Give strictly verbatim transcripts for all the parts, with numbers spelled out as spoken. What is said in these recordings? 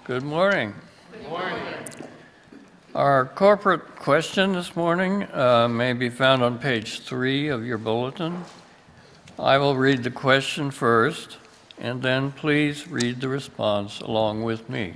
Good morning. Good morning. Our corporate question this morning uh, may be found on page three of your bulletin. I will read the question first, and then please read the response along with me.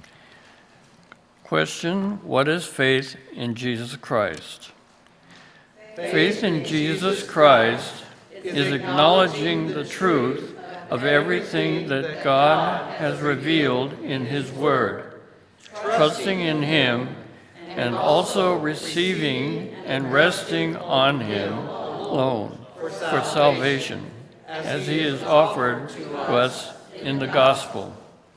Question: what is faith in Jesus Christ? Faith, faith in Jesus Christ is acknowledging the truth of everything that God has revealed in His Word, trusting in Him, and also receiving and resting on Him alone for salvation, as He is offered to us in the gospel.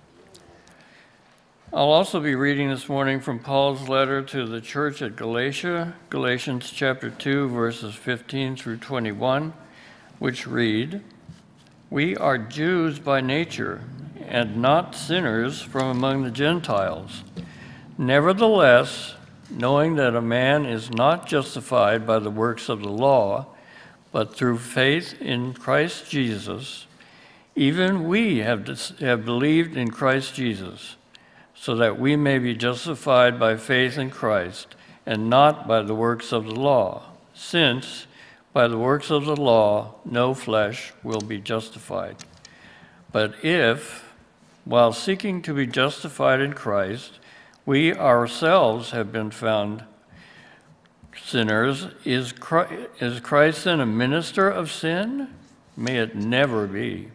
I'll also be reading this morning from Paul's letter to the church at Galatia, Galatians chapter two, verses fifteen through twenty-one, which read, "We are Jews by nature, and not sinners from among the Gentiles. Nevertheless, knowing that a man is not justified by the works of the law, but through faith in Christ Jesus, even we have, have believed in Christ Jesus, so that we may be justified by faith in Christ, and not by the works of the law, since by the works of the law no flesh will be justified. But if, while seeking to be justified in Christ, we ourselves have been found sinners, is Christ, is Christ then a minister of sin? May it never be.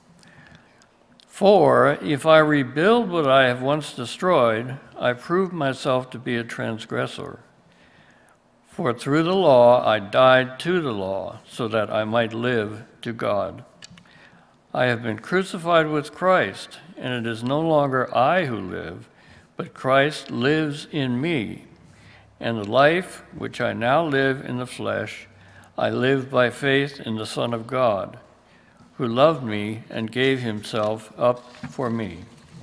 For if I rebuild what I have once destroyed, I prove myself to be a transgressor. For through the law I died to the law, so that I might live to God. I have been crucified with Christ, and it is no longer I who live, but Christ lives in me. And the life which I now live in the flesh, I live by faith in the Son of God, who loved me and gave himself up for me.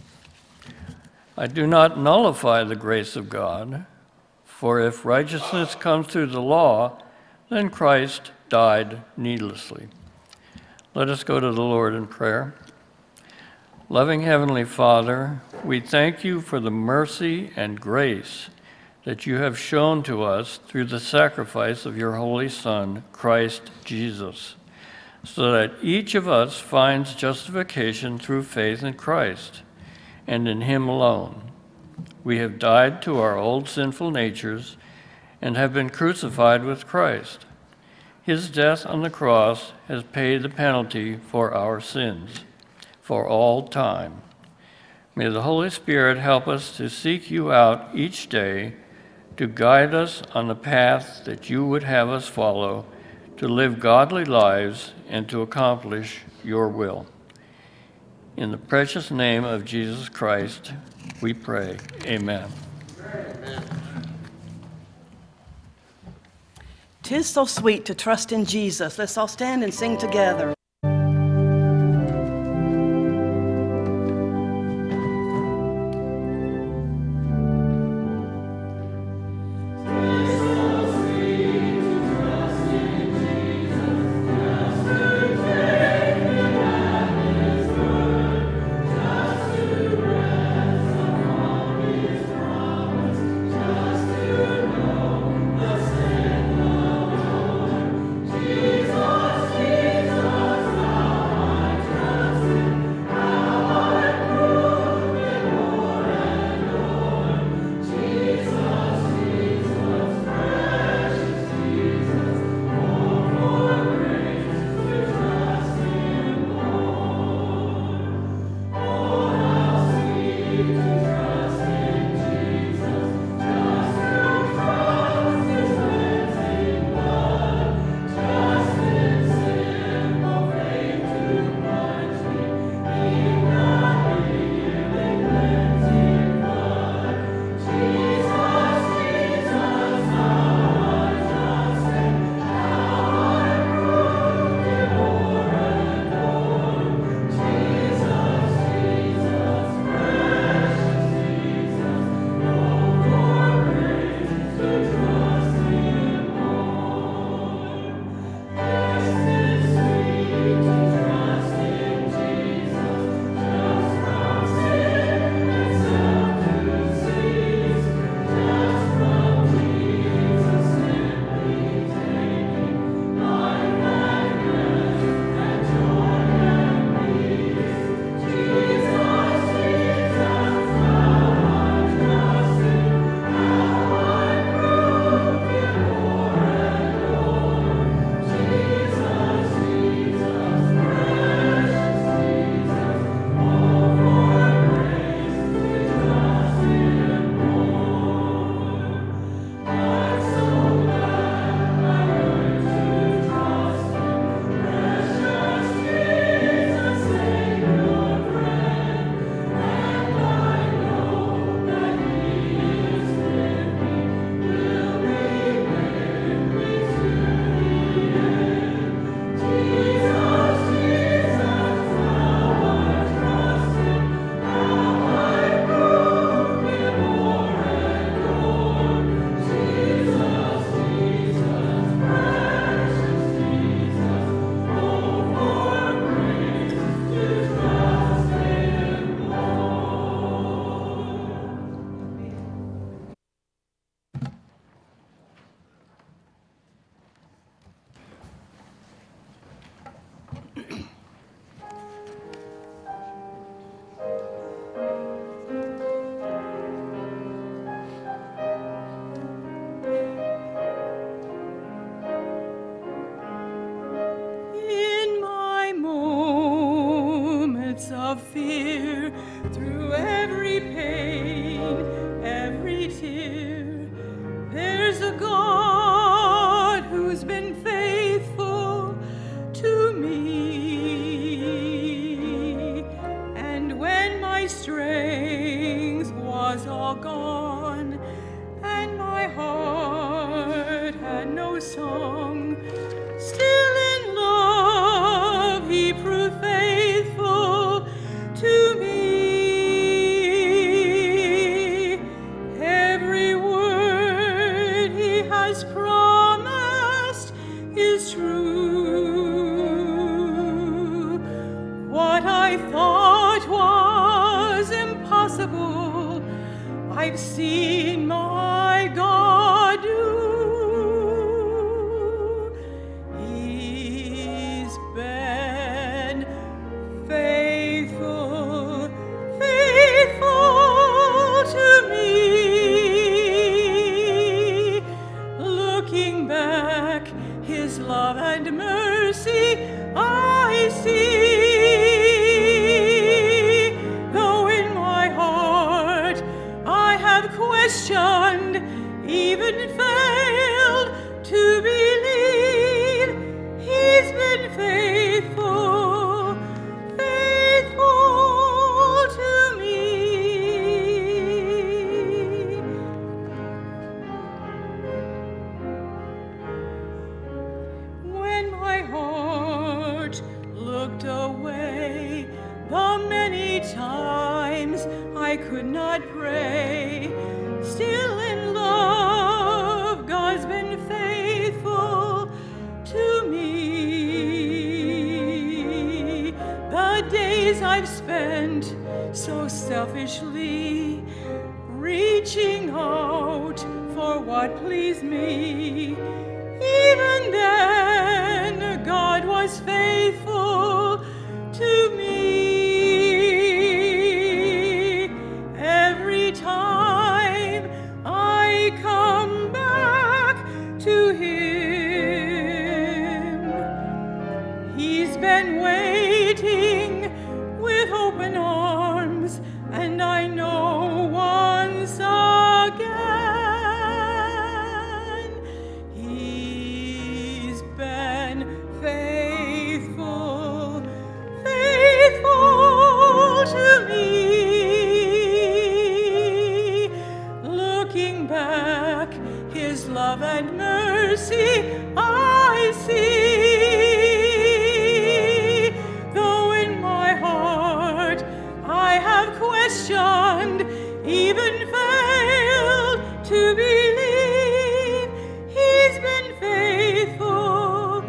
I do not nullify the grace of God, for if righteousness comes through the law, then Christ died needlessly." Let us go to the Lord in prayer. Loving Heavenly Father, we thank you for the mercy and grace that you have shown to us through the sacrifice of your Holy Son, Christ Jesus, so that each of us finds justification through faith in Christ and in Him alone. We have died to our old sinful natures and have been crucified with Christ. His death on the cross has paid the penalty for our sins for all time. May the Holy Spirit help us to seek you out each day, to guide us on the path that you would have us follow, to live godly lives, and to accomplish your will. In the precious name of Jesus Christ, we pray. Amen. Amen. 'Tis so sweet to trust in Jesus. Let's all stand and sing together. Jesus, Jesus. I've seen my God do. He's been faithful, faithful to me. Looking back, his love and mercy I see. Though in my heart I have questioned, even failed to believe, he's been faithful, faithful to me. When my heart looked away, the many times I could not pray, still in love God's been faithful to me. The days I've spent so selfishly, reaching out for what pleased me, even then God was faithful to me. Every time I come back to him, he's been waiting with open arms, and I know once again he's been faithful, faithful to me. Looking back, his love and mercy I see. Though in my heart I have questioned, even failed to believe, he's been faithful,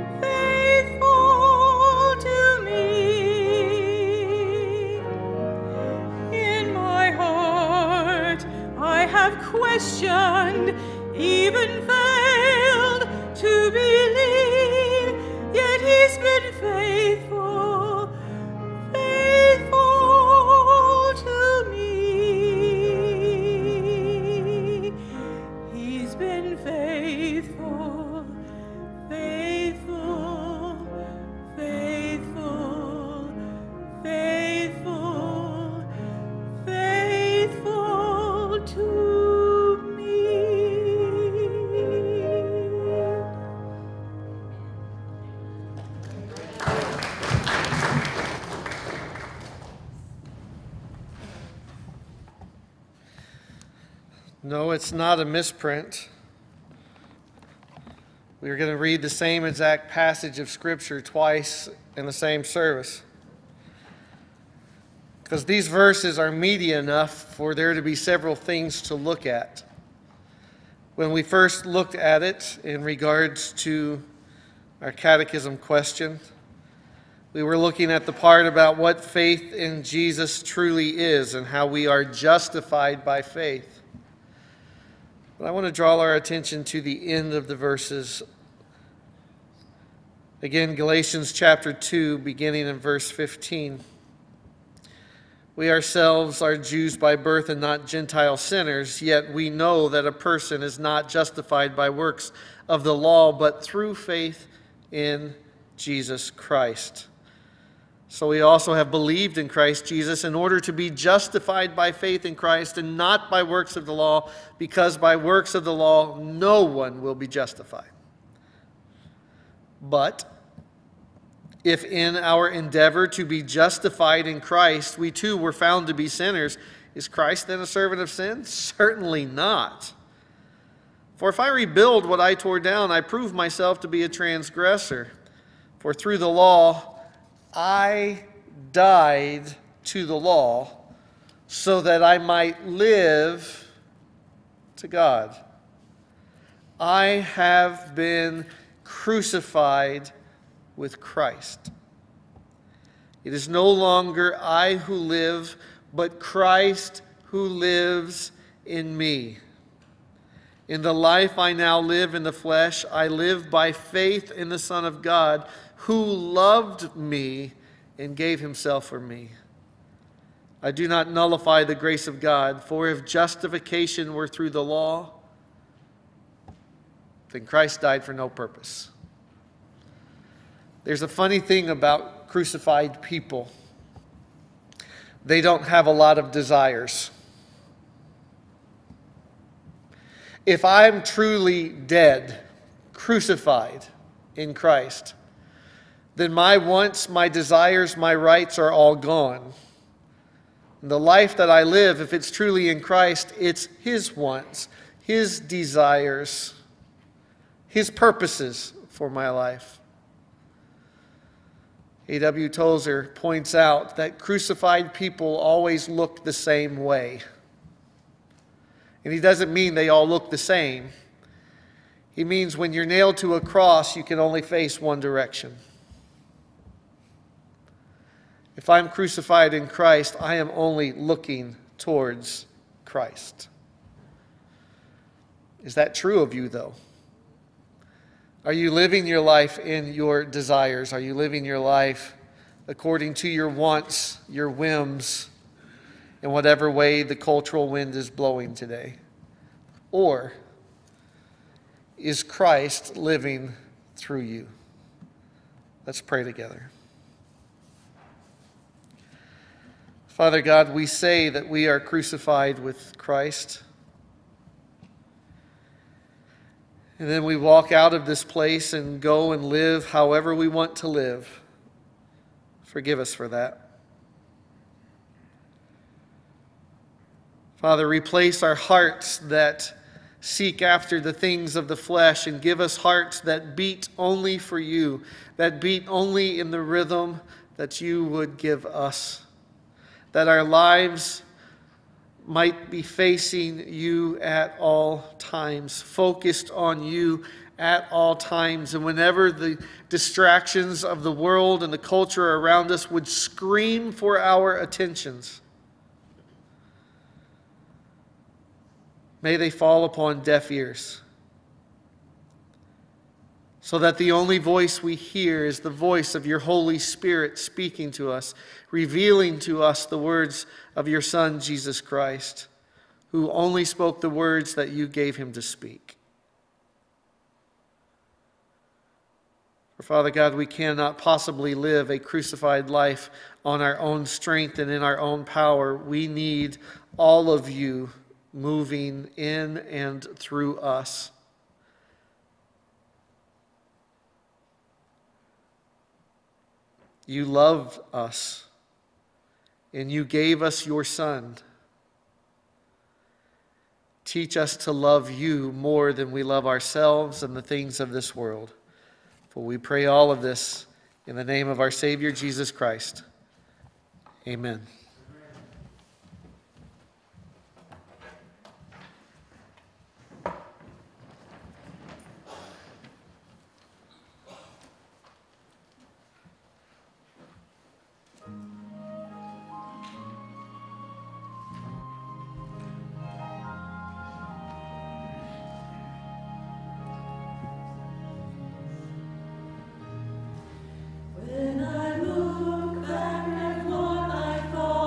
faithful to me. In my heart I have questioned, even failed to believe, yet he's been faithful, faithful to me. He's been faithful, faithful, faithful, faithful, faithful to me. No, it's not a misprint. We are going to read the same exact passage of Scripture twice in the same service, because these verses are meaty enough for there to be several things to look at. When we first looked at it in regards to our catechism question, we were looking at the part about what faith in Jesus truly is and how we are justified by faith. But I want to draw our attention to the end of the verses. Again, Galatians chapter two, beginning in verse fifteen. We ourselves are Jews by birth and not Gentile sinners, yet we know that a person is not justified by works of the law, but through faith in Jesus Christ. So we also have believed in Christ Jesus in order to be justified by faith in Christ and not by works of the law, because by works of the law no one will be justified. But if in our endeavor to be justified in Christ we too were found to be sinners, is Christ then a servant of sin? Certainly not. For if I rebuild what I tore down, I prove myself to be a transgressor. For through the law I died to the law, so that I might live to God. I have been crucified with Christ. It is no longer I who live, but Christ who lives in me. In the life I now live in the flesh, I live by faith in the Son of God, who loved me and gave himself for me. I do not nullify the grace of God, for if justification were through the law, then Christ died for no purpose. There's a funny thing about crucified people. They don't have a lot of desires. If I'm truly dead, crucified in Christ, then my wants, my desires, my rights are all gone. And the life that I live, if it's truly in Christ, it's his wants, his desires, his purposes for my life. A W Tozer points out that crucified people always look the same way. And he doesn't mean they all look the same. He means when you're nailed to a cross, you can only face one direction. If I'm crucified in Christ, I am only looking towards Christ. Is that true of you, though? Are you living your life in your desires? Are you living your life according to your wants, your whims, in whatever way the cultural wind is blowing today? Or is Christ living through you? Let's pray together. Father God, we say that we are crucified with Christ. And then we walk out of this place and go and live however we want to live. Forgive us for that. Father, replace our hearts that seek after the things of the flesh and give us hearts that beat only for you, that beat only in the rhythm that you would give us, that our lives might be facing you at all times, focused on you at all times. And whenever the distractions of the world and the culture around us would scream for our attentions, may they fall upon deaf ears, so that the only voice we hear is the voice of your Holy Spirit speaking to us, revealing to us the words of your Son, Jesus Christ, who only spoke the words that you gave him to speak. For Father God, we cannot possibly live a crucified life on our own strength and in our own power. We need all of you moving in and through us. You loved us, and you gave us your Son. Teach us to love you more than we love ourselves and the things of this world. For we pray all of this in the name of our Savior, Jesus Christ. Amen. When I look back at what I thought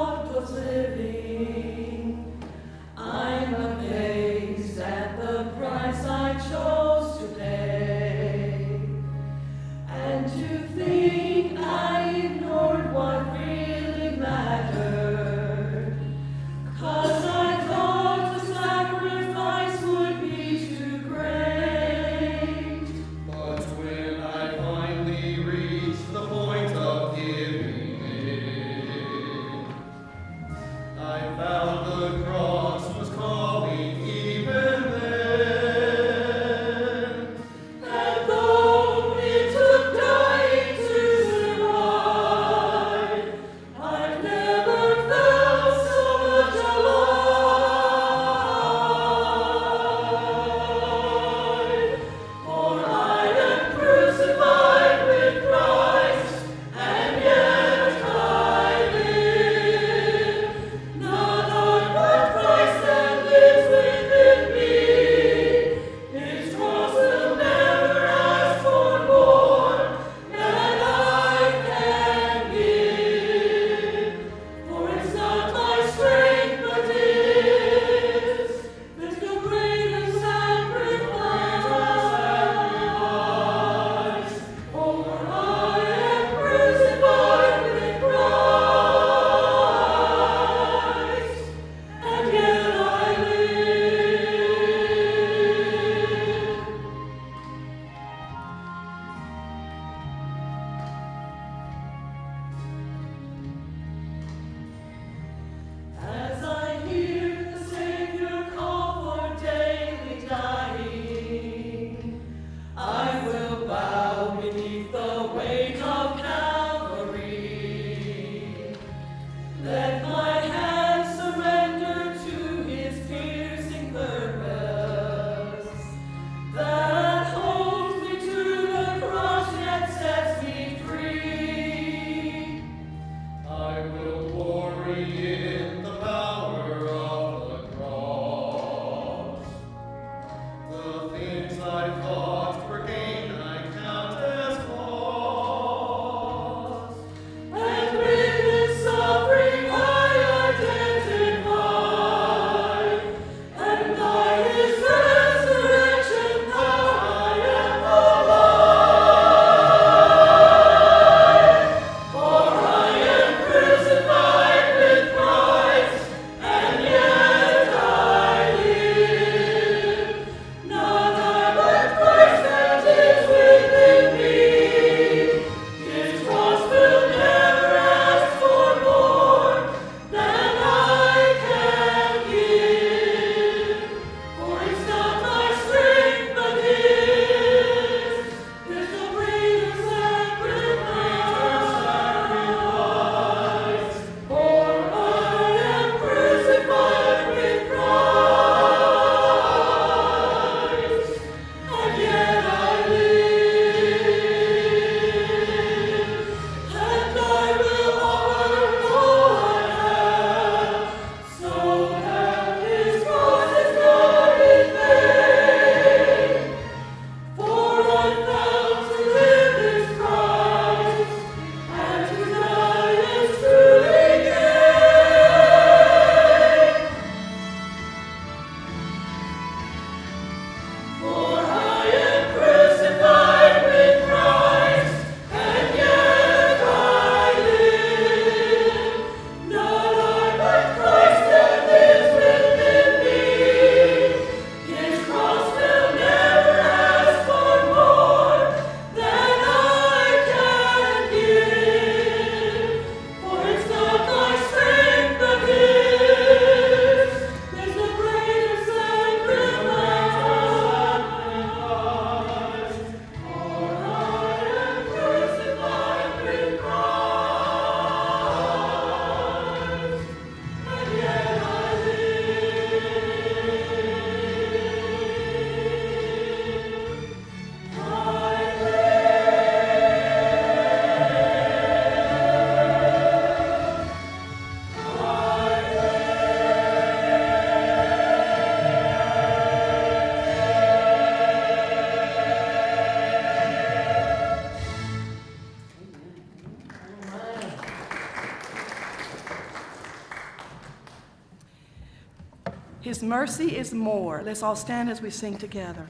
His mercy is more. Let's all stand as we sing together.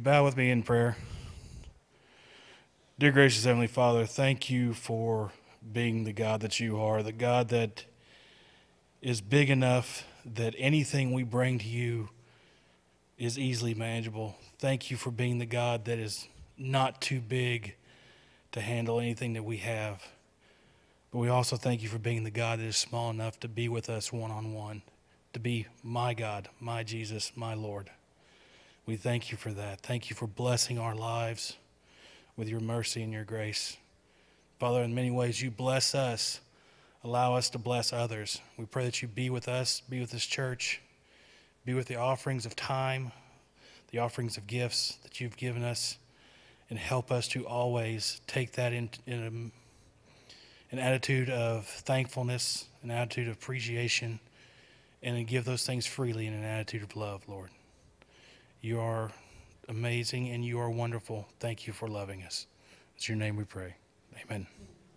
bow with me in prayer? Dear gracious Heavenly Father, thank you for being the God that you are, the God that is big enough that anything we bring to you is easily manageable. Thank you for being the God that is not too big to handle anything that we have. But we also thank you for being the God that is small enough to be with us one-on-one, to be my God, my Jesus, my Lord. We thank you for that. Thank you for blessing our lives with your mercy and your grace. Father, in many ways you bless us. Allow us to bless others. We pray that you be with us, be with this church, be with the offerings of time, the offerings of gifts that you've given us, and help us to always take that in, in a, an attitude of thankfulness, an attitude of appreciation, and to give those things freely in an attitude of love, Lord. You are amazing and you are wonderful. Thank you for loving us. It's your name we pray. Amen.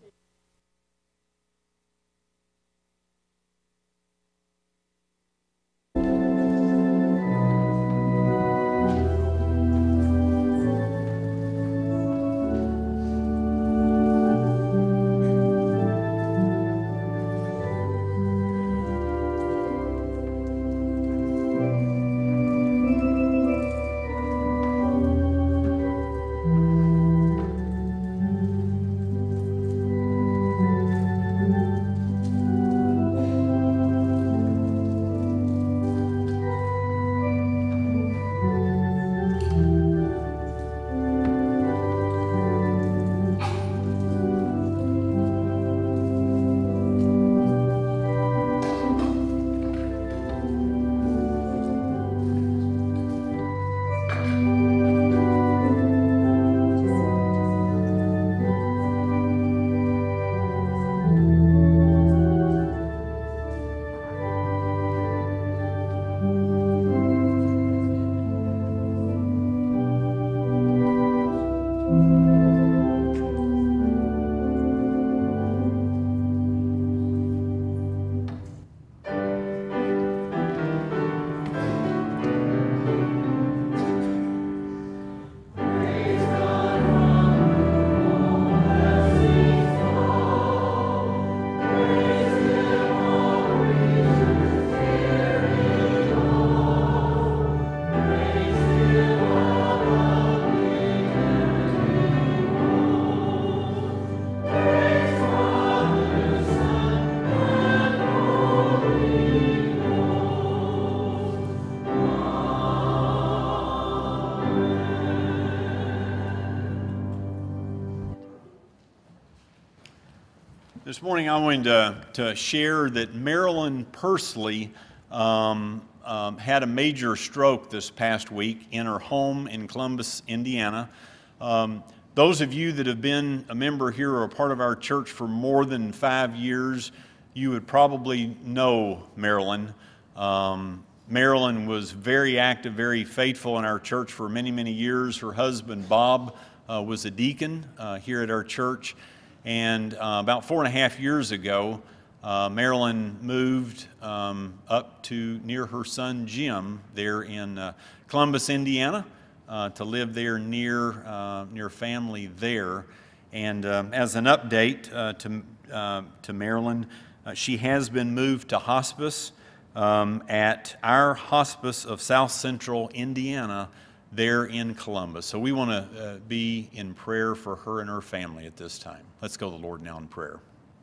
This morning I wanted to, to share that Marilyn Pursley um, um, had a major stroke this past week in her home in Columbus, Indiana. Um, those of you that have been a member here or a part of our church for more than five years, you would probably know Marilyn. Um, Marilyn was very active, very faithful in our church for many, many years. Her husband, Bob, uh, was a deacon uh, here at our church. And uh, about four and a half years ago, uh, Marilyn moved um, up to near her son Jim there in uh, Columbus, Indiana, uh, to live there near uh, near family there. And um, as an update uh, to uh, to Marilyn, uh, she has been moved to hospice um, at our hospice of South Central Indiana there in Columbus. So we want to uh, be in prayer for her and her family at this time. Let's go to the Lord now in prayer.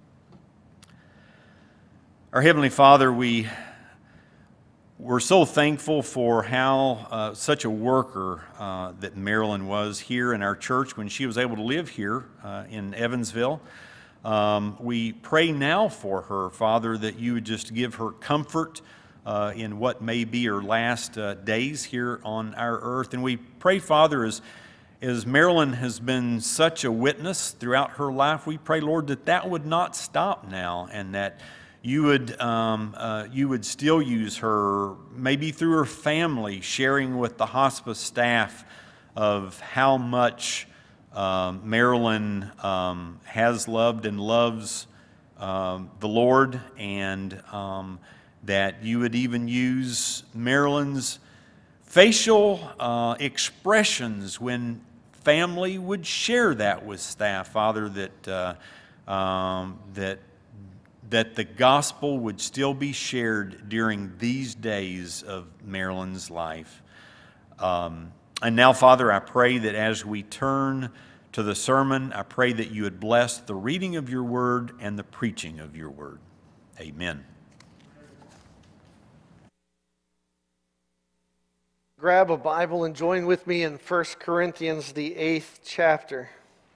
Our Heavenly Father, we, we're so thankful for how uh, such a worker uh, that Marilyn was here in our church when she was able to live here uh, in Evansville. Um, we pray now for her, Father, that you would just give her comfort Uh, in what may be her last uh, days here on our earth. And we pray, Father, as, as Marilyn has been such a witness throughout her life, we pray, Lord, that that would not stop now, and that you would, um, uh, you would still use her, maybe through her family, sharing with the hospice staff of how much um, Marilyn um, has loved and loves um, the Lord, and um, that you would even use Marilyn's facial uh, expressions when family would share that with staff, Father, that, uh, um, that, that the gospel would still be shared during these days of Marilyn's life. Um, and now, Father, I pray that as we turn to the sermon, I pray that you would bless the reading of your word and the preaching of your word. Amen. Grab a Bible and join with me in First Corinthians, the eighth chapter.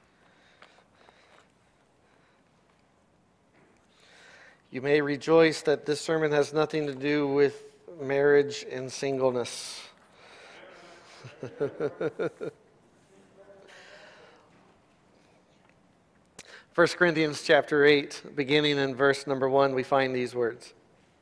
You may rejoice that this sermon has nothing to do with marriage and singleness. First Corinthians chapter eight, beginning in verse number one, we find these words.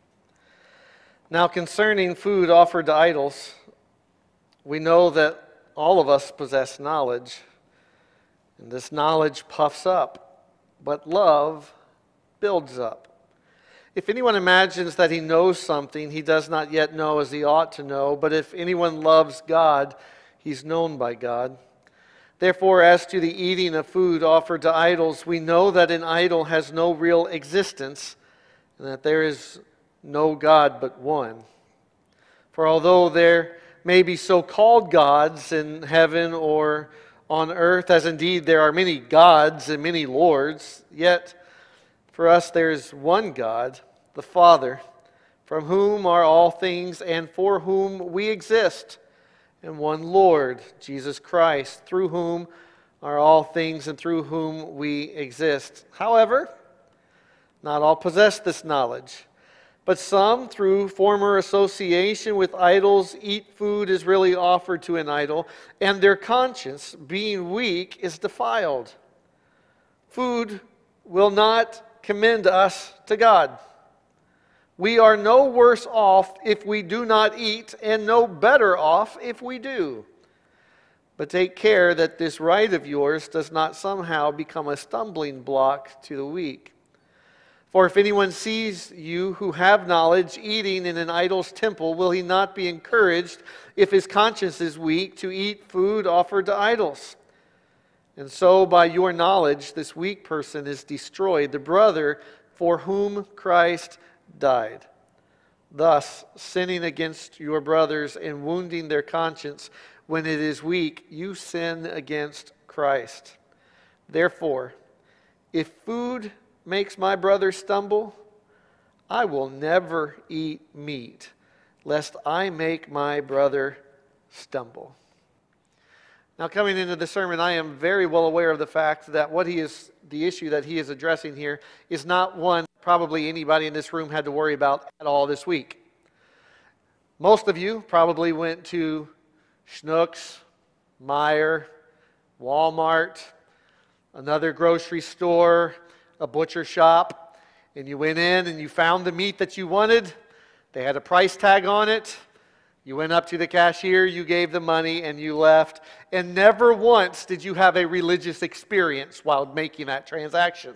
Now concerning food offered to idols, we know that all of us possess knowledge, and this knowledge puffs up, but love builds up. If anyone imagines that he knows something, he does not yet know as he ought to know, but if anyone loves God, he's known by God. Therefore, as to the eating of food offered to idols, we know that an idol has no real existence, and that there is no God but one. For although there may be so-called gods in heaven or on earth, as indeed there are many gods and many lords, yet for us there is one God, the Father, from whom are all things and for whom we exist, and one Lord, Jesus Christ, through whom are all things and through whom we exist. However, not all possess this knowledge. But some, through former association with idols, eat food is really offered to an idol, and their conscience, being weak, is defiled. Food will not commend us to God. We are no worse off if we do not eat, and no better off if we do. But take care that this right of yours does not somehow become a stumbling block to the weak. For if anyone sees you who have knowledge eating in an idol's temple, will he not be encouraged, if his conscience is weak, to eat food offered to idols? And so by your knowledge this weak person is destroyed, the brother for whom Christ died. Thus, sinning against your brothers and wounding their conscience when it is weak, you sin against Christ. Therefore, if food makes my brother stumble, I will never eat meat, lest I make my brother stumble. Now, coming into the sermon, I am very well aware of the fact that what he is, the issue that he is addressing here is not one probably anybody in this room had to worry about at all this week. Most of you probably went to Schnucks, Meijer, Walmart, another grocery store, a butcher shop, and you went in and you found the meat that you wanted. They had a price tag on it. You went up to the cashier, you gave the money, and you left. And never once did you have a religious experience while making that transaction.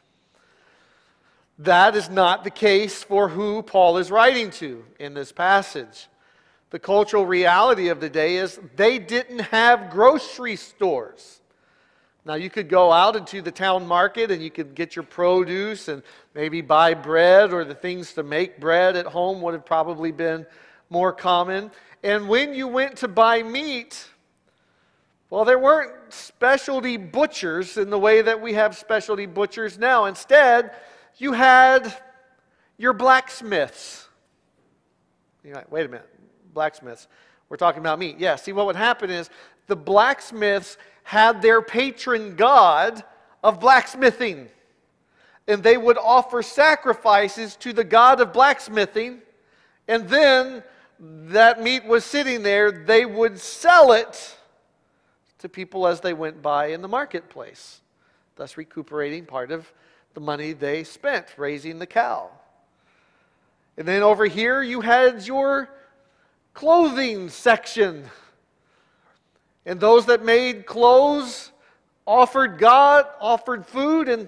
That is not the case for who Paul is writing to in this passage. The cultural reality of the day is they didn't have grocery stores. Now, you could go out into the town market and you could get your produce and maybe buy bread, or the things to make bread at home would have probably been more common. And when you went to buy meat, well, there weren't specialty butchers in the way that we have specialty butchers now. Instead, you had your blacksmiths. You're like, wait a minute, blacksmiths. We're talking about meat. Yeah, see, what would happen is the blacksmiths had their patron god of blacksmithing. And they would offer sacrifices to the god of blacksmithing. And then that meat was sitting there. They would sell it to people as they went by in the marketplace, thus recuperating part of the money they spent raising the cow. And then over here you had your clothing section. And those that made clothes offered God, offered food and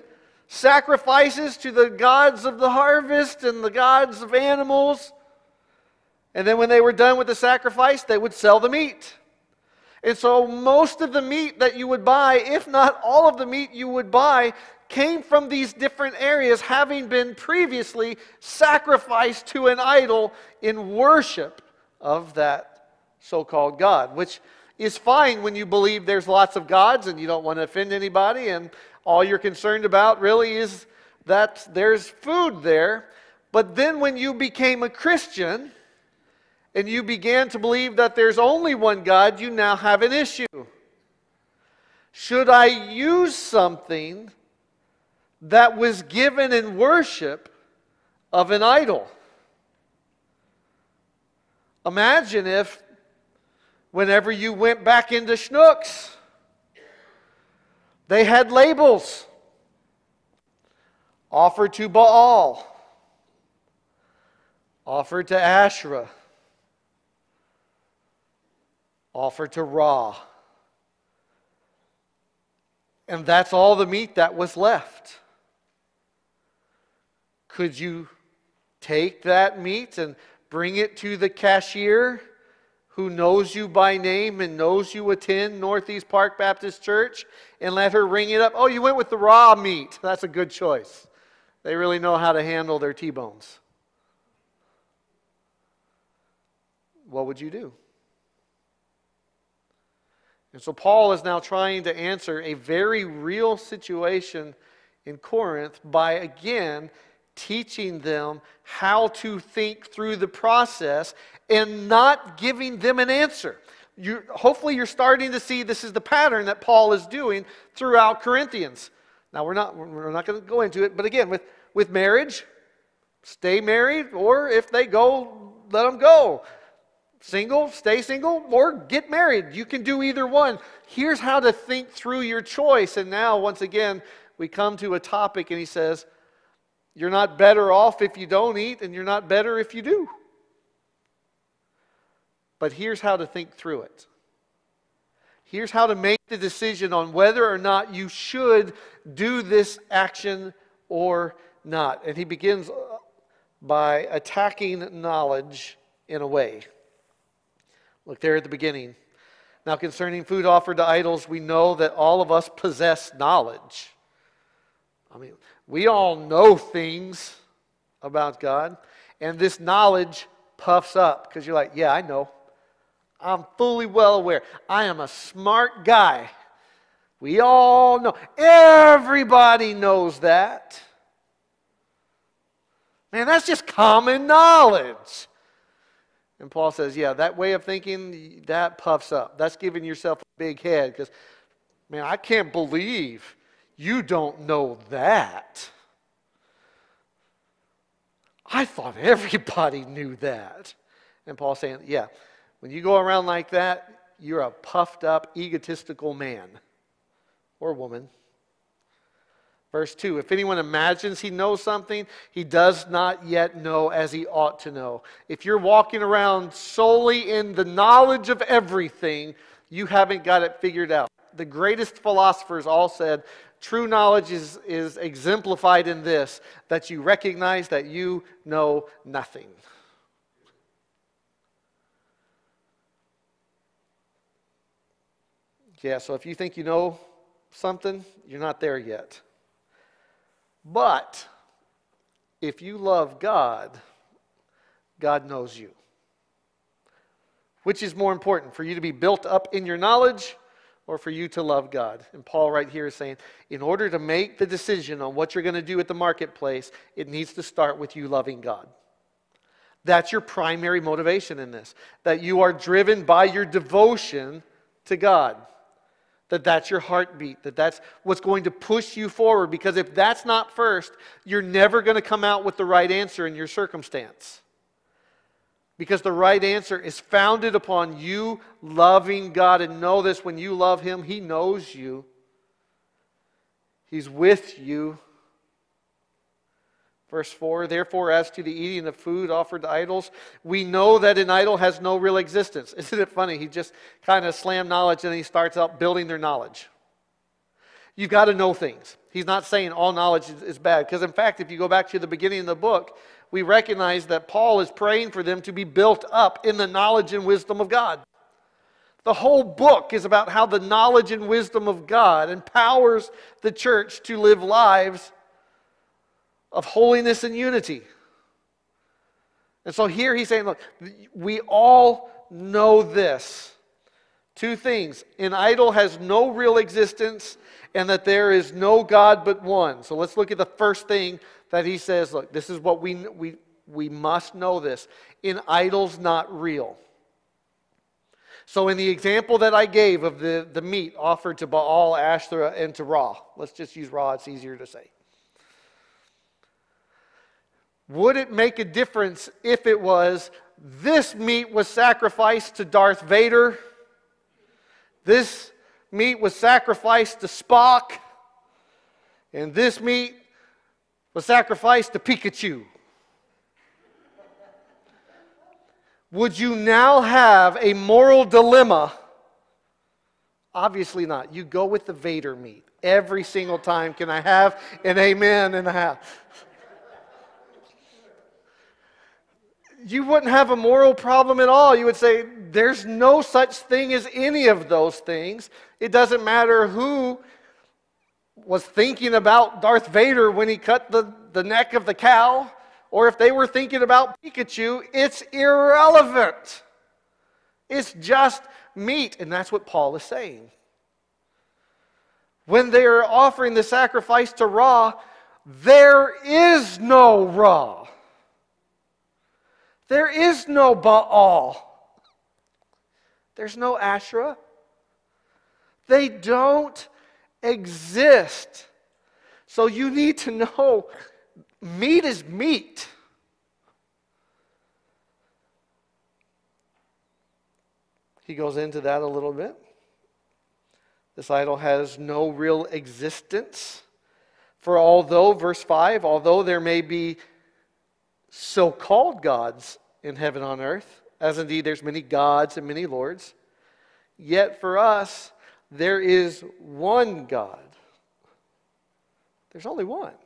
sacrifices to the gods of the harvest and the gods of animals. And then when they were done with the sacrifice, they would sell the meat. And so most of the meat that you would buy, if not all of the meat you would buy, came from these different areas, having been previously sacrificed to an idol in worship of that so-called God, which is fine when you believe there's lots of gods and you don't want to offend anybody, and all you're concerned about really is that there's food there. But then when you became a Christian and you began to believe that there's only one God, you now have an issue. Should I use something that was given in worship of an idol? Imagine if whenever you went back into Schnucks, they had labels. Offered to Baal. Offered to Asherah. Offered to Ra. And that's all the meat that was left. Could you take that meat and bring it to the cashier who knows you by name and knows you attend Northeast Park Baptist Church, and let her ring it up? Oh, you went with the raw meat. That's a good choice. They really know how to handle their T-bones. What would you do? And so Paul is now trying to answer a very real situation in Corinth by, again, teaching them how to think through the process and not giving them an answer. You, hopefully you're starting to see this is the pattern that Paul is doing throughout Corinthians. Now we're not, we're not going to go into it, but again, with, with marriage, stay married, or if they go, let them go. Single, stay single, or get married. You can do either one. Here's how to think through your choice. And now, once again, we come to a topic and he says, you're not better off if you don't eat, and you're not better if you do. But here's how to think through it. Here's how to make the decision on whether or not you should do this action or not. And he begins by attacking knowledge in a way. Look there at the beginning. Now concerning food offered to idols, we know that all of us possess knowledge. I mean, we all know things about God, and this knowledge puffs up because you're like, yeah, I know. I'm fully well aware. I am a smart guy. We all know. Everybody knows that. Man, that's just common knowledge. And Paul says, yeah, that way of thinking, that puffs up. That's giving yourself a big head because, man, I can't believe you don't know that. I thought everybody knew that. And Paul's saying, yeah, when you go around like that, you're a puffed up, egotistical man or woman. Verse two, if anyone imagines he knows something, he does not yet know as he ought to know. If you're walking around solely in the knowledge of everything, you haven't got it figured out. The greatest philosophers all said, true knowledge is, is exemplified in this, that you recognize that you know nothing. Yeah, so if you think you know something, you're not there yet. But if you love God, God knows you. Which is more important, for you to be built up in your knowledge or for you to love God? And Paul right here is saying, in order to make the decision on what you're going to do at the marketplace, it needs to start with you loving God. That's your primary motivation in this. That you are driven by your devotion to God. That that's your heartbeat, that that's what's going to push you forward. Because if that's not first, you're never going to come out with the right answer in your circumstance. Because the right answer is founded upon you loving God. And know this, when you love Him, He knows you. He's with you. Verse four, therefore, as to the eating of food offered to idols, we know that an idol has no real existence. Isn't it funny? He just kind of slammed knowledge and then he starts out building their knowledge. You've got to know things. He's not saying all knowledge is, is bad. Because in fact, if you go back to the beginning of the book, we recognize that Paul is praying for them to be built up in the knowledge and wisdom of God. The whole book is about how the knowledge and wisdom of God empowers the church to live lives of holiness and unity. And so here he's saying, look, we all know this. Two things. An idol has no real existence, and that there is no God but one. So let's look at the first thing that he says. Look, this is what we, we, we must know this. An idol's not real. So in the example that I gave of the, the meat offered to Baal, Ashtoreth, and to Ra, let's just use Ra, it's easier to say. Would it make a difference if it was, this meat was sacrificed to Darth Vader, this meat was sacrificed to Spock, and this meat was sacrificed to Pikachu? Would you now have a moral dilemma? Obviously not. You go with the Vader meat. Every single time, can I have an amen and a half? You wouldn't have a moral problem at all. You would say, there's no such thing as any of those things. It doesn't matter who was thinking about Darth Vader when he cut the, the neck of the cow, or if they were thinking about Pikachu. It's irrelevant. It's just meat. And that's what Paul is saying. When they are offering the sacrifice to Ra, there is no Ra. There is no Baal. There's no Asherah. They don't exist. So you need to know, meat is meat. He goes into that a little bit. This idol has no real existence. For although, verse five, although there may be so-called gods in heaven on earth, as indeed there's many gods and many lords, yet for us there is one God. There's only one.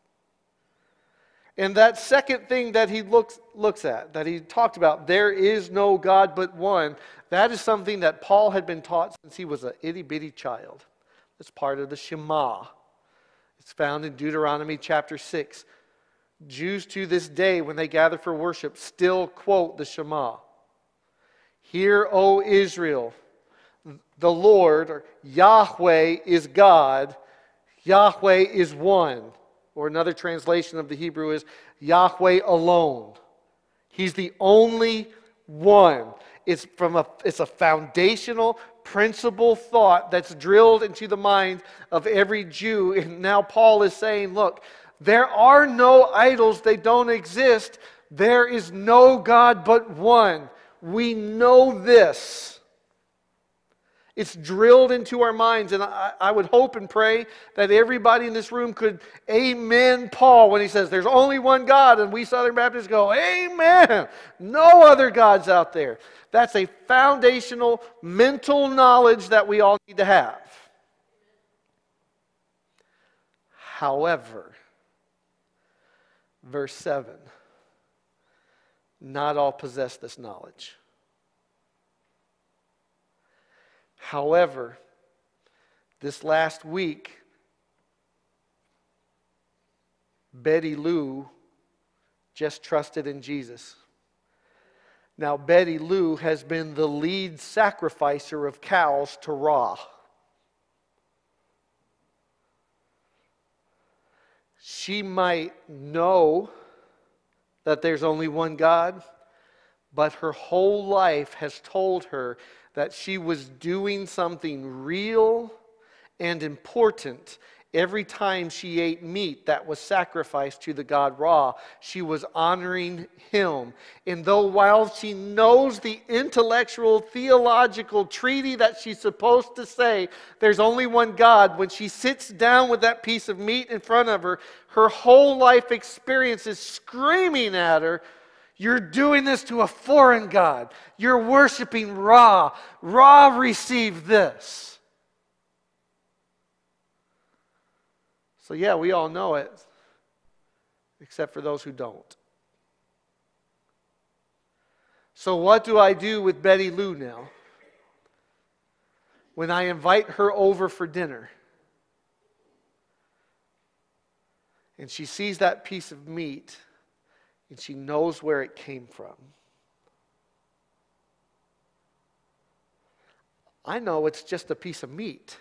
And that second thing that he looks, looks at, that he talked about, there is no God but one, that is something that Paul had been taught since he was an itty-bitty child. It's part of the Shema. It's found in Deuteronomy chapter six. Jews to this day, when they gather for worship, still quote the Shema. Hear, O Israel, the Lord, or Yahweh is God, Yahweh is one. Or another translation of the Hebrew is Yahweh alone. He's the only one. It's from a, it's a foundational principle thought that's drilled into the mind of every Jew. And now Paul is saying, look, there are no idols, they don't exist. There is no God but one. We know this. It's drilled into our minds, and I, I would hope and pray that everybody in this room could amen Paul when he says there's only one God, and we Southern Baptists go, amen. No other gods out there. That's a foundational mental knowledge that we all need to have. However, verse seven, not all possess this knowledge. However, this last week, Betty Lou just trusted in Jesus. Now, Betty Lou has been the lead sacrificer of cows to Ra. She might know that there's only one God, but her whole life has told her that she was doing something real and important every time she ate meat that was sacrificed to the god Ra. She was honoring him. And though while she knows the intellectual, theological treaty that she's supposed to say, there's only one God, when she sits down with that piece of meat in front of her, her whole life experience is screaming at her, you're doing this to a foreign God. You're worshiping Ra. Ra received this. So yeah, we all know it, except for those who don't. So what do I do with Betty Lou now? When I invite her over for dinner, and she sees that piece of meat, and she knows where it came from. I know it's just a piece of meat.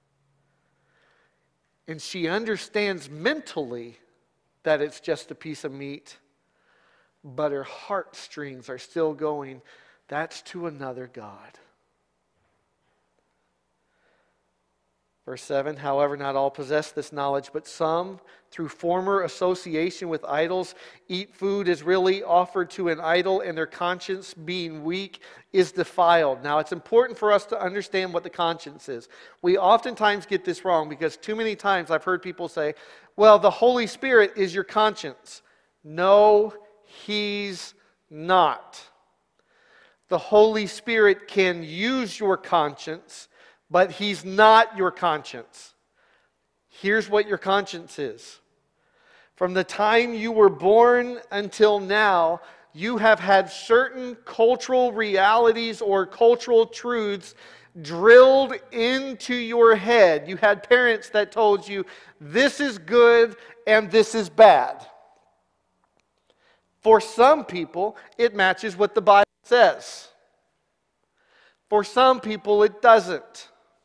And she understands mentally that it's just a piece of meat, but her heartstrings are still going, that's to another God. Verse seven, however, not all possess this knowledge, but some, through former association with idols, eat food as really offered to an idol, and their conscience, being weak, is defiled. Now, it's important for us to understand what the conscience is. We oftentimes get this wrong because too many times I've heard people say, well, the Holy Spirit is your conscience. No, He's not. The Holy Spirit can use your conscience, but He's not your conscience. Here's what your conscience is. From the time you were born until now, you have had certain cultural realities or cultural truths drilled into your head. You had parents that told you, this is good and this is bad. For some people, it matches what the Bible says. For some people, it doesn't.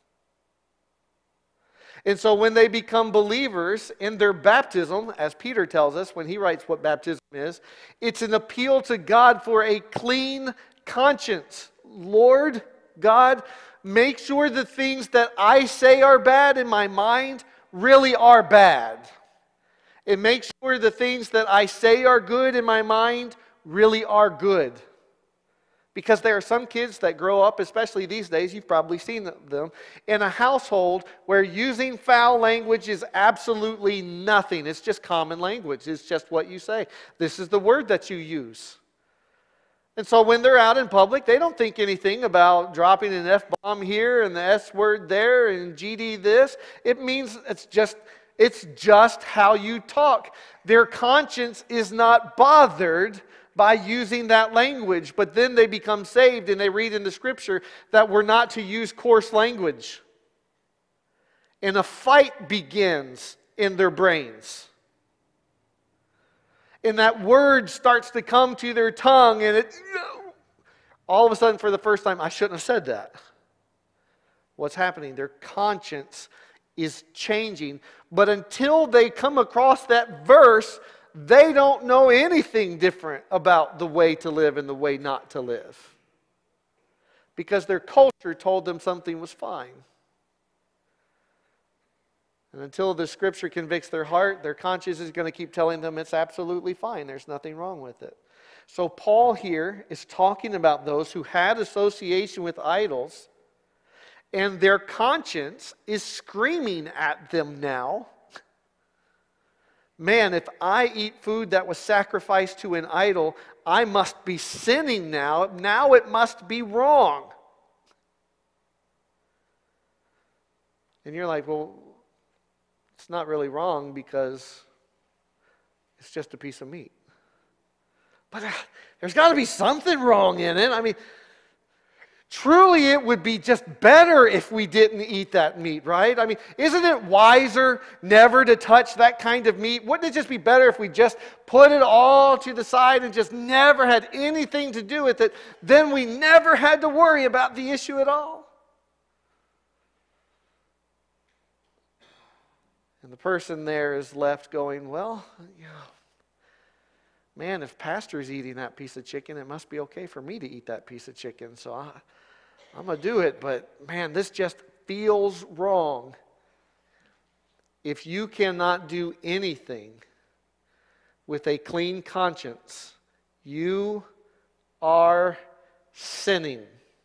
And so when they become believers in their baptism, as Peter tells us when he writes what baptism is, it's an appeal to God for a clean conscience. Lord, God, make sure the things that I say are bad in my mind really are bad. And make sure the things that I say are good in my mind really are good. Because there are some kids that grow up, especially these days, you've probably seen them, in a household where using foul language is absolutely nothing. It's just common language. It's just what you say. This is the word that you use. And so when they're out in public, they don't think anything about dropping an F-bomb here and the S word there and G D this. It means it's just, it's just how you talk. Their conscience is not bothered by using that language, but then they become saved and they read in the Scripture that we're not to use coarse language. And a fight begins in their brains. And that word starts to come to their tongue, and it, all of a sudden, for the first time, I shouldn't have said that. What's happening? Their conscience is changing. But until they come across that verse, they don't know anything different about the way to live and the way not to live. Because their culture told them something was fine. And until the Scripture convicts their heart, their conscience is going to keep telling them it's absolutely fine. There's nothing wrong with it. So Paul here is talking about those who had association with idols, and their conscience is screaming at them now. Man, if I eat food that was sacrificed to an idol, I must be sinning now. Now it must be wrong. And you're like, well, it's not really wrong because it's just a piece of meat. But uh, there's got to be something wrong in it. I mean, truly it would be just better if we didn't eat that meat, right? I mean, isn't it wiser never to touch that kind of meat? Wouldn't it just be better if we just put it all to the side and just never had anything to do with it? Then we never had to worry about the issue at all. And the person there is left going, well, yeah, man, if pastor's eating that piece of chicken, it must be okay for me to eat that piece of chicken. So I, I'm going to do it, but man, this just feels wrong. If you cannot do anything with a clean conscience, you are sinning.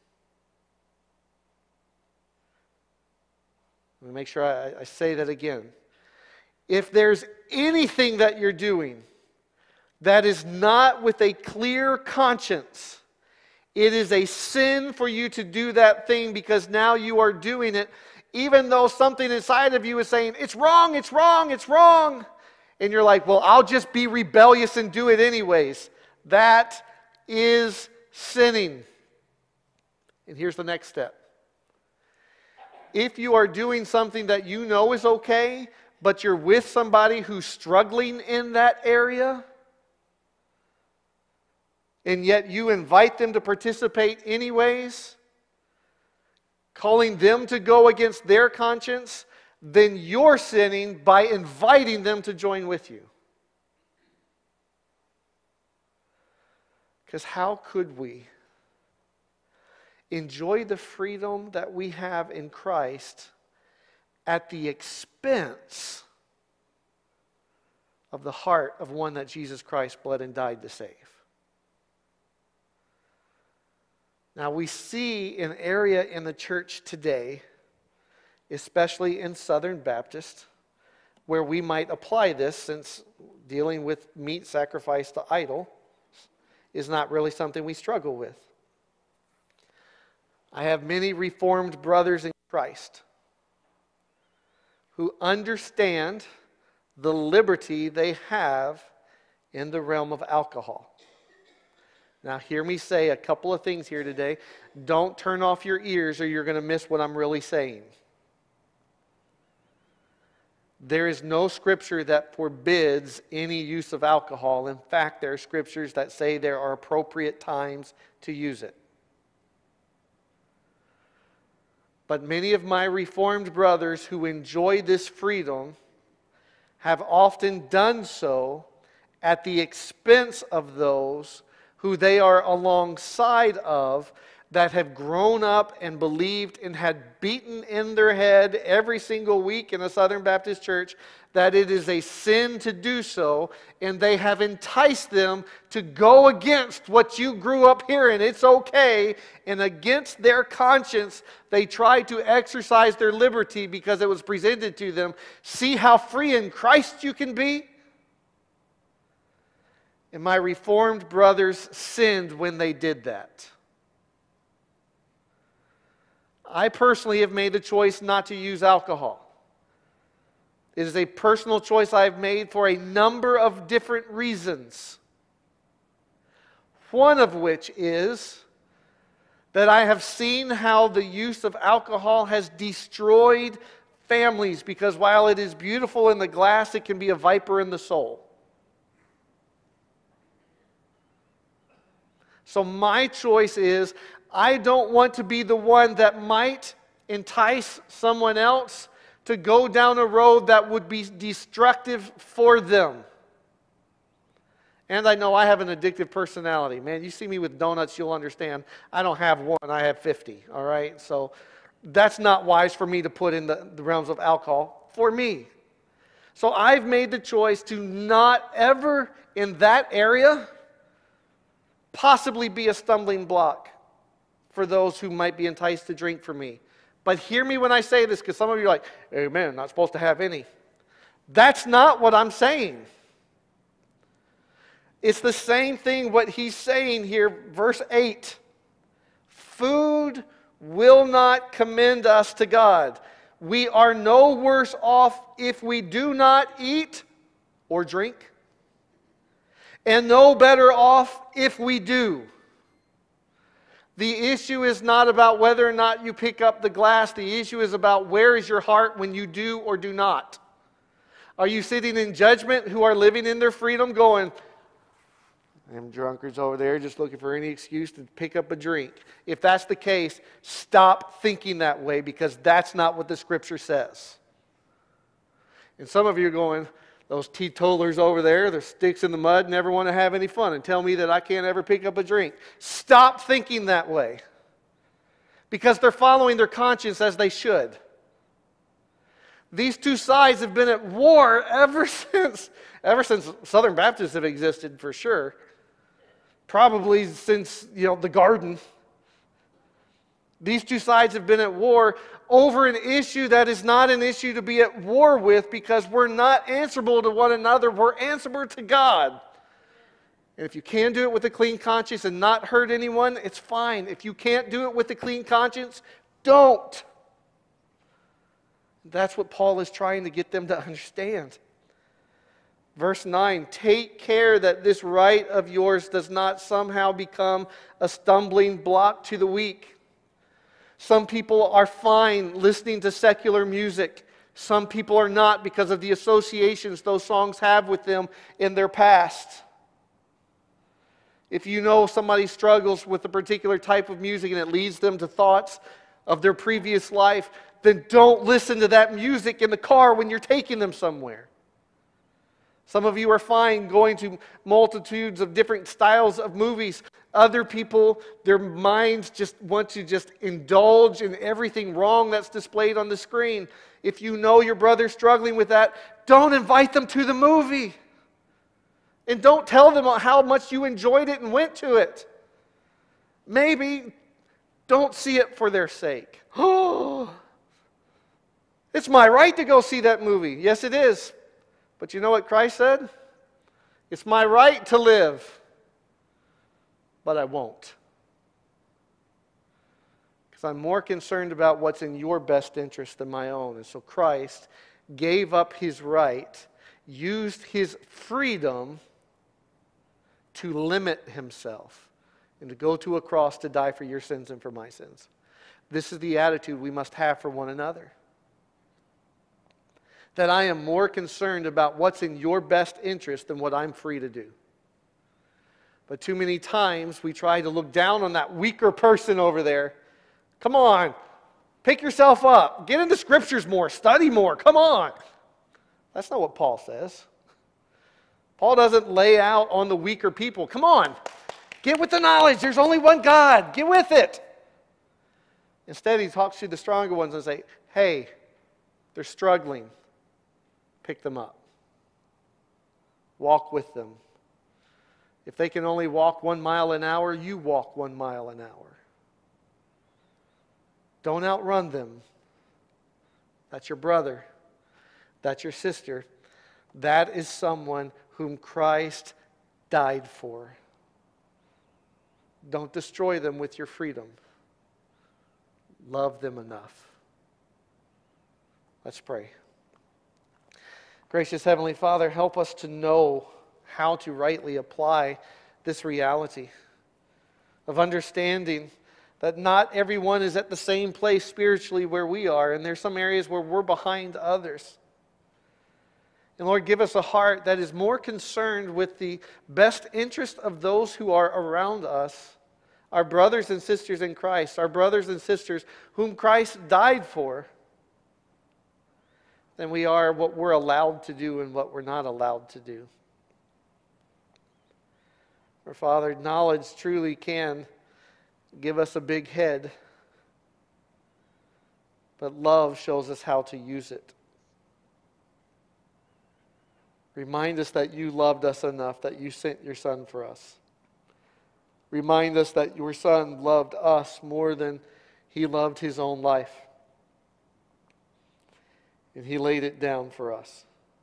Let me make sure I, I say that again. If there's anything that you're doing that is not with a clear conscience, it is a sin for you to do that thing because now you are doing it even though something inside of you is saying, it's wrong, it's wrong, it's wrong. And you're like, well, I'll just be rebellious and do it anyways. That is sinning. And here's the next step. If you are doing something that you know is okay, but you're with somebody who's struggling in that area, and yet you invite them to participate anyways, calling them to go against their conscience, then you're sinning by inviting them to join with you. Because how could we enjoy the freedom that we have in Christ at the expense of the heart of one that Jesus Christ bled and died to save? Now we see an area in the church today, especially in Southern Baptist, where we might apply this, since dealing with meat sacrificed to idol is not really something we struggle with. I have many Reformed brothers in Christ who understand the liberty they have in the realm of alcohol. Now, hear me say a couple of things here today. Don't turn off your ears or you're going to miss what I'm really saying. There is no scripture that forbids any use of alcohol. In fact, there are scriptures that say there are appropriate times to use it. But many of my Reformed brothers who enjoy this freedom have often done so at the expense of those who they are alongside of, that have grown up and believed and had beaten in their head every single week in a Southern Baptist church that it is a sin to do so, and they have enticed them to go against what you grew up hearing. It's okay, and against their conscience, they try to exercise their liberty because it was presented to them. See how free in Christ you can be? And my Reformed brothers sinned when they did that. I personally have made the choice not to use alcohol. It is a personal choice I've made for a number of different reasons. One of which is that I have seen how the use of alcohol has destroyed families, because while it is beautiful in the glass, it can be a viper in the soul. So my choice is, I don't want to be the one that might entice someone else to go down a road that would be destructive for them. And I know I have an addictive personality. Man, you see me with donuts, you'll understand. I don't have one, I have fifty, all right? So that's not wise for me to put in the, the realms of alcohol for me. So I've made the choice to not ever in that area possibly be a stumbling block for those who might be enticed to drink from me. But hear me when I say this, because some of you are like, amen, not supposed to have any. That's not what I'm saying. It's the same thing what he's saying here, verse eight. Food will not commend us to God. We are no worse off if we do not eat or drink, and no better off if we do. The issue is not about whether or not you pick up the glass. The issue is about where is your heart when you do or do not. Are you sitting in judgment who are living in their freedom going, them drunkards over there just looking for any excuse to pick up a drink? If that's the case, stop thinking that way, because that's not what the Scripture says. And some of you are going, those teetotalers over there, they're sticks in the mud, never want to have any fun, and tell me that I can't ever pick up a drink. Stop thinking that way. Because they're following their conscience as they should. These two sides have been at war ever since, ever since Southern Baptists have existed, for sure. Probably since, you know, the garden. These two sides have been at war over an issue that is not an issue to be at war with, because we're not answerable to one another. We're answerable to God. And if you can do it with a clean conscience and not hurt anyone, it's fine. If you can't do it with a clean conscience, don't. That's what Paul is trying to get them to understand. Verse nine, take care that this right of yours does not somehow become a stumbling block to the weak. Some people are fine listening to secular music. Some people are not because of the associations those songs have with them in their past. If you know somebody struggles with a particular type of music and it leads them to thoughts of their previous life, then don't listen to that music in the car when you're taking them somewhere. Some of you are fine going to multitudes of different styles of movies. Other people, their minds just want to just indulge in everything wrong that's displayed on the screen. If you know your brother's struggling with that, don't invite them to the movie. And don't tell them how much you enjoyed it and went to it. Maybe don't see it for their sake. Oh, it's my right to go see that movie. Yes, it is. But you know what Christ said? It's my right to live, but I won't. Because I'm more concerned about what's in your best interest than my own. And so Christ gave up his right, used his freedom to limit himself and to go to a cross to die for your sins and for my sins. This is the attitude we must have for one another. That I am more concerned about what's in your best interest than what I'm free to do. But too many times we try to look down on that weaker person over there. Come on, pick yourself up. Get into scriptures more, study more, come on. That's not what Paul says. Paul doesn't lay out on the weaker people. Come on, get with the knowledge. There's only one God. Get with it. Instead, he talks to the stronger ones and say, hey, they're struggling. Pick them up. Walk with them. If they can only walk one mile an hour, you walk one mile an hour. Don't outrun them. That's your brother. That's your sister. That is someone whom Christ died for. Don't destroy them with your freedom. Love them enough. Let's pray. Gracious Heavenly Father, help us to know how to rightly apply this reality of understanding that not everyone is at the same place spiritually where we are, and there's some areas where we're behind others. And Lord, give us a heart that is more concerned with the best interest of those who are around us, our brothers and sisters in Christ, our brothers and sisters whom Christ died for, than we are what we're allowed to do and what we're not allowed to do. For Father, knowledge truly can give us a big head, but love shows us how to use it. Remind us that you loved us enough that you sent your Son for us. Remind us that your Son loved us more than he loved his own life. And he laid it down for us.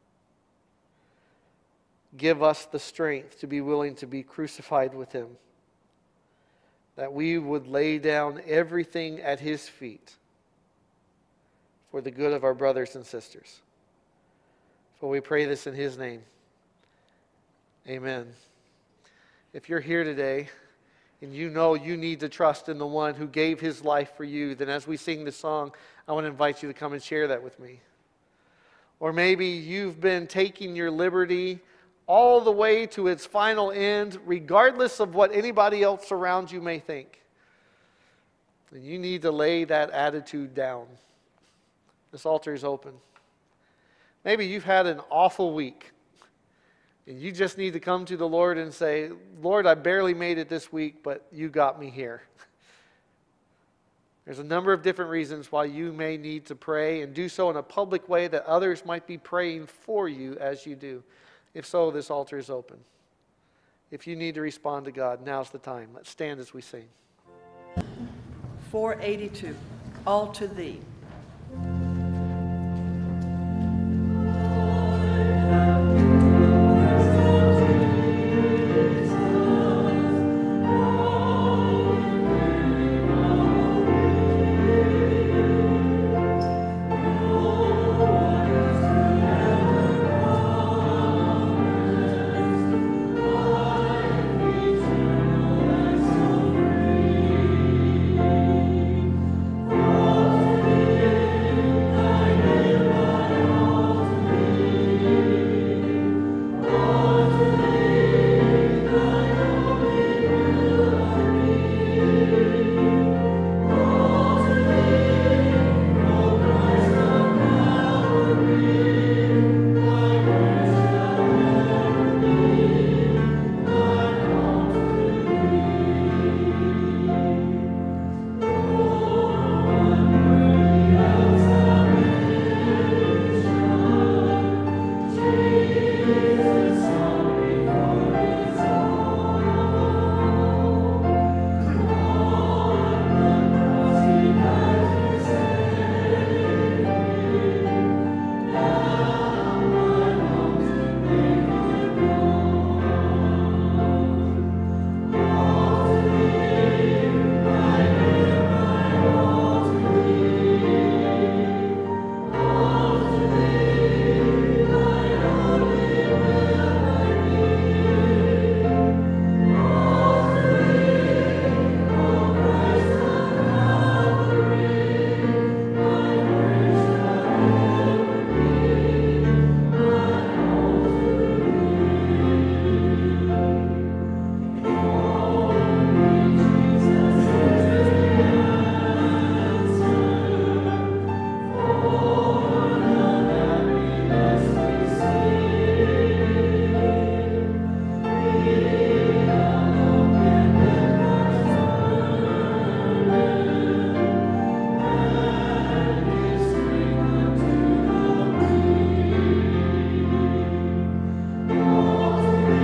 Give us the strength to be willing to be crucified with him. That we would lay down everything at his feet for the good of our brothers and sisters. For we pray this in his name. Amen. If you're here today and you know you need to trust in the one who gave his life for you, then as we sing this song, I want to invite you to come and share that with me. Or maybe you've been taking your liberty all the way to its final end, regardless of what anybody else around you may think. And you need to lay that attitude down. This altar is open. Maybe you've had an awful week, and you just need to come to the Lord and say, Lord, I barely made it this week, but you got me here. There's a number of different reasons why you may need to pray and do so in a public way that others might be praying for you as you do. If so, this altar is open. If you need to respond to God, now's the time. Let's stand as we sing. four eighty-two, all to thee. Oh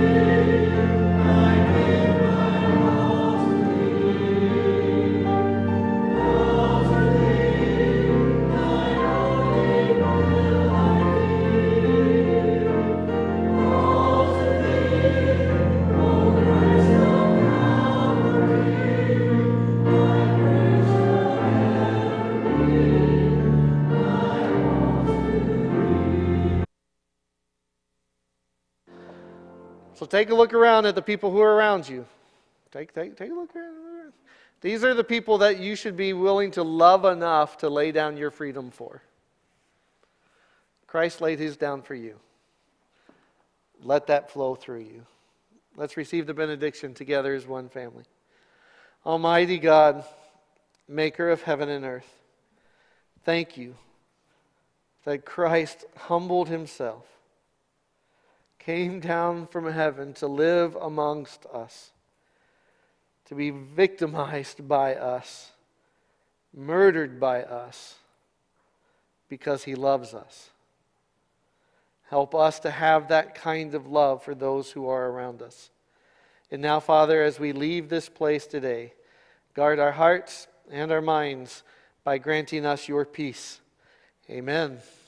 So take a look around at the people who are around you. Take, take, take a look around. These are the people that you should be willing to love enough to lay down your freedom for. Christ laid his down for you. Let that flow through you. Let's receive the benediction together as one family. Almighty God, maker of heaven and earth, thank you that Christ humbled himself, came down from heaven to live amongst us, to be victimized by us, murdered by us, because he loves us. Help us to have that kind of love for those who are around us. And now, Father, as we leave this place today, guard our hearts and our minds by granting us your peace. Amen.